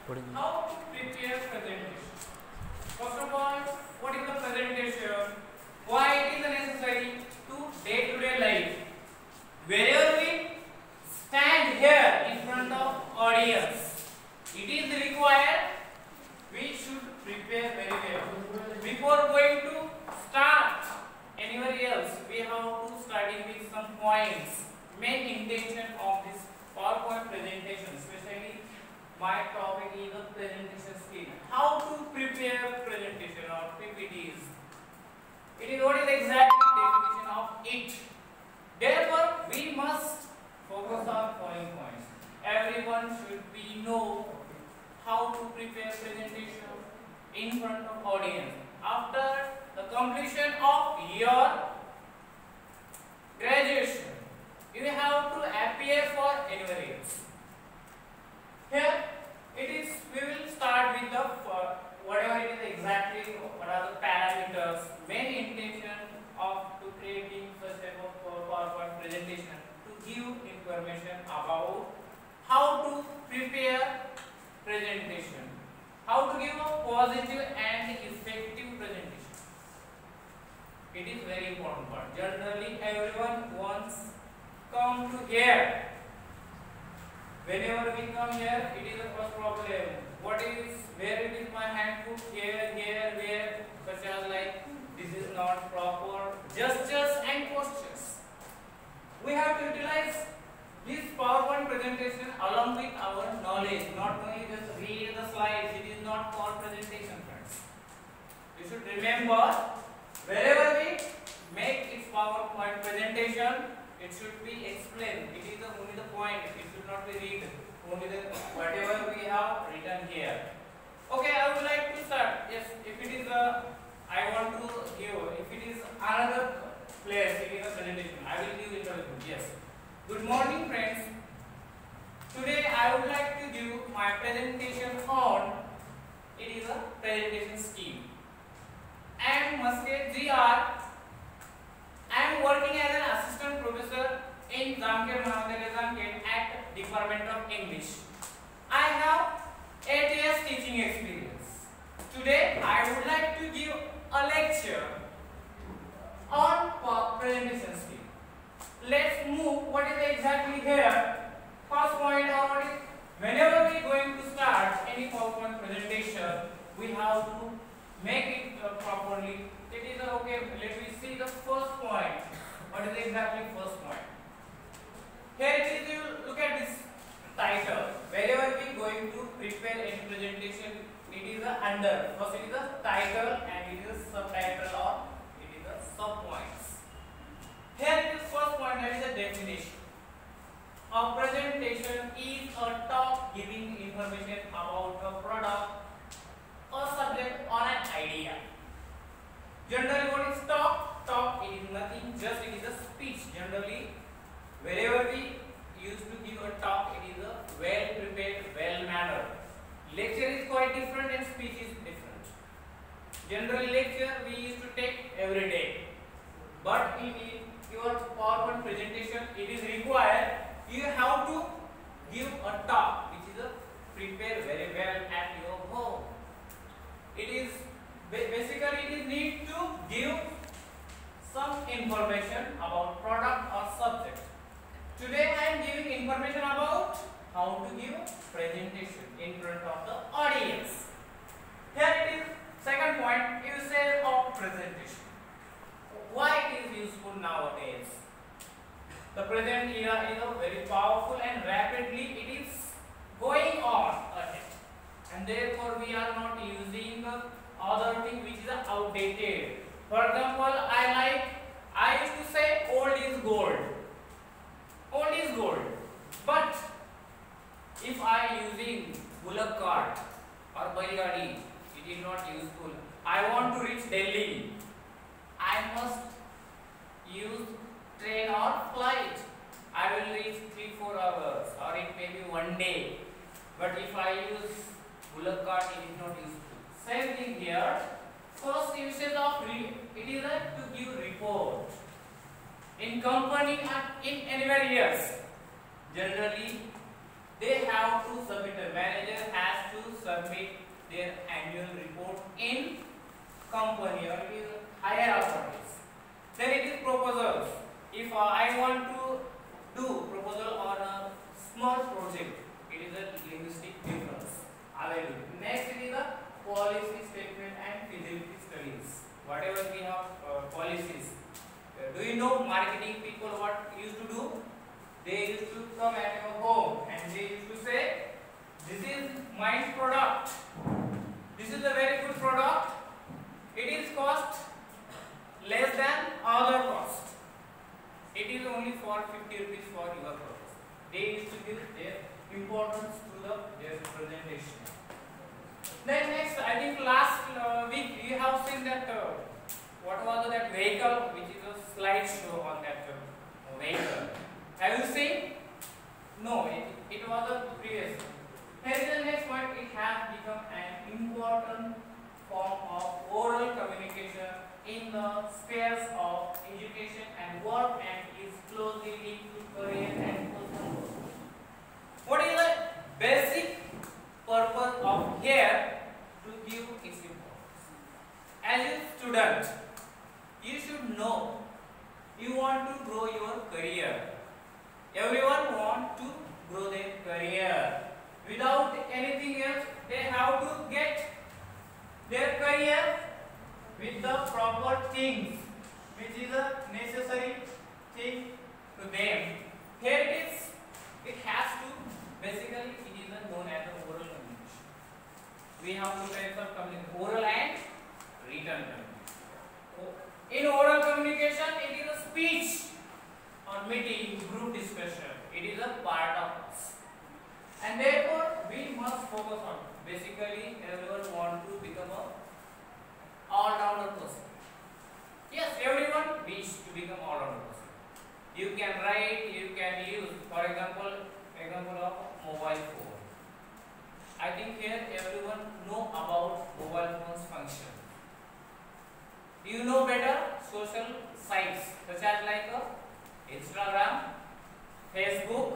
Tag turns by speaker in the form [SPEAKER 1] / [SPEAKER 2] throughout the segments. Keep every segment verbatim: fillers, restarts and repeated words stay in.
[SPEAKER 1] Putting
[SPEAKER 2] How to prepare presentation? First of all, what is the presentation? Why it is necessary to day-to-day life? Wherever we stand here in front of audience, it is required we should prepare very well. Before going to start anywhere else, we have to study with some points. Main intention of this PowerPoint presentation, especially my topic is the presentation skill. How to prepare presentation or P P Ts. It is what is the exact definition of it. Therefore, we must focus on following points. Everyone should be know how to prepare presentation in front of audience. After the completion of your graduation, you have to appear for anywhere else. Here it is, we will start with the uh, whatever it is exactly, what are the parameters, main intention of to creating such type of PowerPoint presentation to give information about how to prepare presentation, how to give a positive and effective presentation. It is very important part. Generally, everyone wants come to here. Whenever we come here, it is the first problem. What is, where it is my hand put, here, here, where, such as like, this is not proper, gestures and postures. We have to utilize this PowerPoint presentation along with our knowledge, not only just read the slides. It is not for presentation, friends. You should remember, wherever we make its PowerPoint presentation, it should be explained. It is the, only the point. It should not be read. Only the whatever we have written here. Okay, I would like to start. Yes, if it is a, I want to give. If it is another place, it is a presentation. I will give introduction. Yes. Good morning, friends. Today I would like to give my presentation on. It is a presentation scheme. I am Musket G R. I am working as an assistant professor in Jamkhed Mahavidyalaya Jamkhed at Department of English. I have eight years teaching experience. Today I would like to give a lecture on presentation skill. Let's move. What is exactly here? First point, or what is, whenever we are going to start any PowerPoint presentation, we have to make it uh, properly. It is uh, okay. Let me see the first point. What is exactly first point? Here it is. You look at this title. Wherever we going to prepare any presentation, it is a under. First it is a title and it is a subtitle or it is a sub points. Here it is first point, that is a definition. A presentation is a talk giving information about a product or subject or an idea. Generally, what is talk? Talk it is nothing, just it is a speech. Generally, wherever we used to give a talk, it is a well prepared, well mannered. Lecture is quite different and speech is different. Generally, lecture we used to take every day, but in your PowerPoint presentation, it is required you have to give a talk which is a prepare very well at your home. It is basically it is need to give some information about product or subject. Today I am giving information about how to give presentation in front of the audience. Here it is second point, usage of presentation. Why it is useful nowadays? The present era is a very powerful and rapidly it is going on ahead, and therefore we are not using the other thing which is outdated. For example, I like I used to say old is gold. Old is gold. But if I using bullock cart or bailgadi, it is not useful. I want to reach Delhi. I must use train or flight. I will reach three four hours or it may be one day. But if I use bullock cart, it is not useful. Same thing here. First usage of re it is a to give report in company and in anywhere else. Generally, they have to submit, the manager has to submit their annual report in company or it is higher authorities. Then it is proposals. If uh, I want to do proposal on a small project, it is a linguistic difference available. Next it is the policy statement and feasibility studies. Whatever we have uh, policies. Uh, do you know marketing people what used to do? They used to come at your home and they used to say, this is my product. This is a very good product. It is cost less than other cost. It is only for fifty rupees for your purpose. They used to give their importance to the their presentation. Then next, I think last uh, week you have seen that uh, what was that vehicle, which is a slideshow on that uh, vehicle. Have you seen? No, it, it was a previous. Here is the next point. It has become an important form of oral communication in the spheres of education and work and is closely linked to career and personal growth. What is the basic purpose of here to give its importance? As a student, you should know you want to grow your career. Everyone wants to grow their career. Without anything else, they have to get their career with the proper things, which is a necessary thing to them. Here it is. It has to, basically it is known as the oral communication. We have two types of communication, oral and written communication. In oral communication, it is a speech or meeting, group discussion. It is a part of us. And therefore, we must focus on, basically everyone wants to become a all-rounder person. Yes, everyone wishes to become all-rounder person. You can write, you can use, for example, example of mobile phone. I think here everyone know about mobile phone's function. You know better social sites such as like uh, Instagram, Facebook.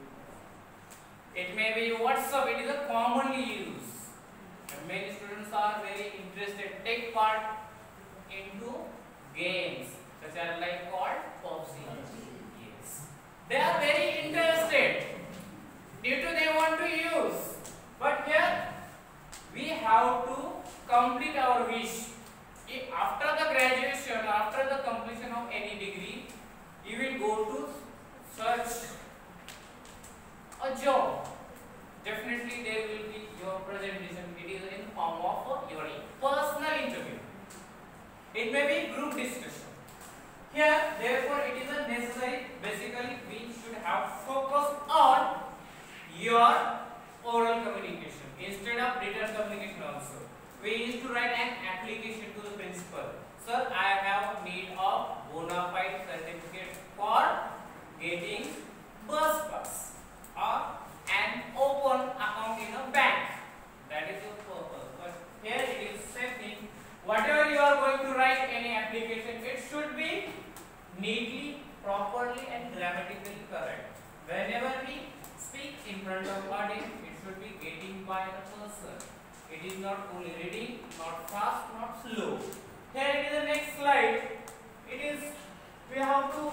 [SPEAKER 2] It may be WhatsApp. It is a commonly used. And many students are very interested, take part into games such as like called P U B G. Yes, they are very interested due to they want to use. But here we have to complete our wish. If after the graduation, after the completion of any degree, you will go to search a job. Definitely there will be your presentation. It is in form of your personal interview. It may be group discussion. Here, therefore, it is a necessary. Basically, we should have focus on your oral communication instead of written communication also. We used to write an application to the principal. Sir, I have need of bona fide certificate for getting bus pass or an open account in a bank. That is the purpose. But here it is same thing. Whatever you are going to write any application, it should be neatly, properly and grammatically correct. Whenever we speak in front of audience, it should be getting by the person. It is not only reading, not fast, not slow. Here it is the next slide. It is, we have to,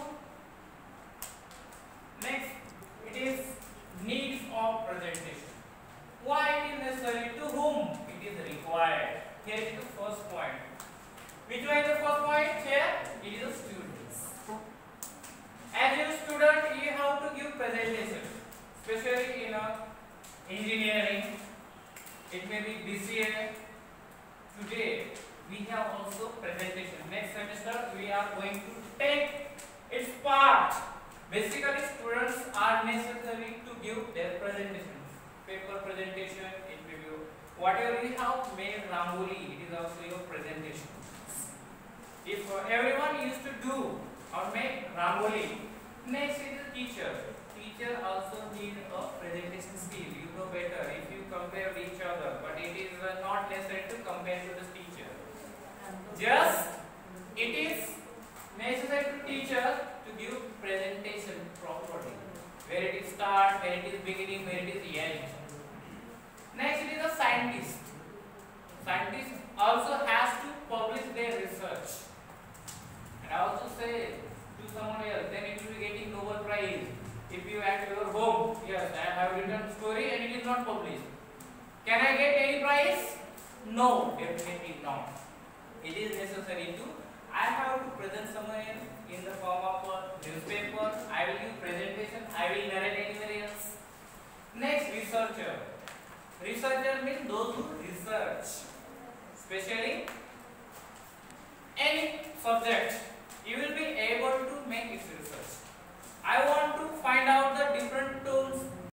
[SPEAKER 2] next, it is needs of presentation. Why it is necessary? To whom it is required? Here is the first point. Which one is the first point? Here it is the students. As a student, you have to give presentation, especially in a engineering. It may be B C A. Today we have also presentation. Next semester we are going to take its part. Basically, students are necessary to give their presentation. Paper presentation, interview, whatever we have made rangoli, it is also your presentation. If uh, everyone used to do or make rangoli, next is the teacher. Teacher also need a presentation skill. You know better if you compare with each other, but it is uh, not necessary to compare to the teacher. Just it is necessary to teacher to give presentation properly, where it is start, where it is beginning, where it is end. Next it is a scientist. Scientist also has to publish their research. And I also say to someone else, then it will be getting Nobel Prize. If you at your home, yes, I have written story and it is not published. Can I get any prize? No, definitely not. It is necessary to, I have to present somewhere in the form of a newspaper. I will give presentation. I will narrate anywhere else. Next, researcher. Researcher means those who research, especially